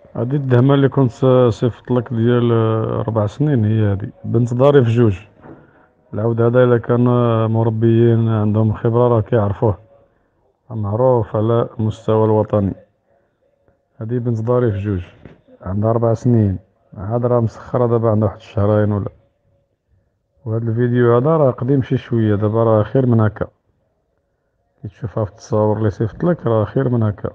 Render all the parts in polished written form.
هادي الدهمة اللي كنت صيفط لك ديال 4 سنين، هي هادي بنت داري في جوج. العود هذا إلا كان مربيين عندهم خبرة راه كيعرفوه، معروف على المستوى الوطني. هادي بنت داري في جوج، عندها 4 سنين، عاد راه مسخرة دابا، عندها واحد الشهرين ولا. وهاد الفيديو هذا راه قديم شي شوية، دابا راه خير من هكا. كي تشوفها في التصاور اللي صيفط لك راه خير من هكا.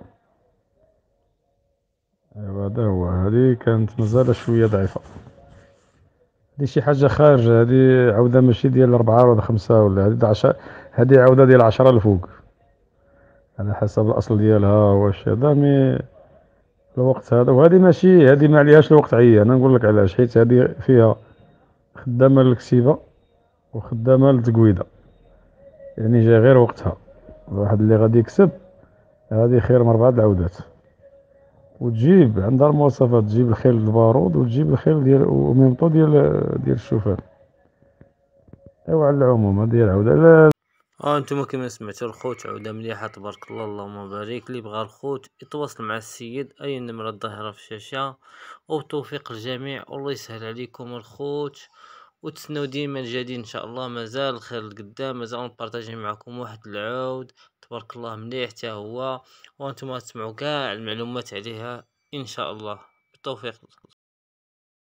ايوا هذا هو، هادي كانت مازال شوية ضعيفة. هادي شي حاجة خارجة، هادي عودة ماشي ديال 4 ولا 5 ولا، هادي 10. هادي عودة ديال 10 الفوق، على حسب الأصل ديالها واش هذا مي الوقت هذا. وهادي ماشي، هادي ما عليهاش الوقت عيان، أنا نقول لك علاش، حيت هادي فيها خدامة للكسيبة وخدامة للتقويدة، يعني جا غير وقتها. الواحد اللي غادي يكسب، هادي خير من 4 العودات. وتجيب عندها المواصفات، تجيب الخيل البارود وتجيب الخيل ديال وميمطو ديال الشوفان. ايوا على العموم هادي العودة لا. انتم كما سمعتوا الخوت عودة مليحة تبارك الله، اللهم بارك. لي بغى الخوت يتواصل مع السيد، اي النمرة الظاهرة في الشاشة. وبتوفيق الجميع، والله يسهل عليكم الخوت. وتسناو ديما الجديد ان شاء الله، مازال الخير القدام، مازال نبارطاجي معكم واحد العود تبارك الله مليح حتى هو. وانتم تسمعوا كاع المعلومات عليها ان شاء الله. بالتوفيق.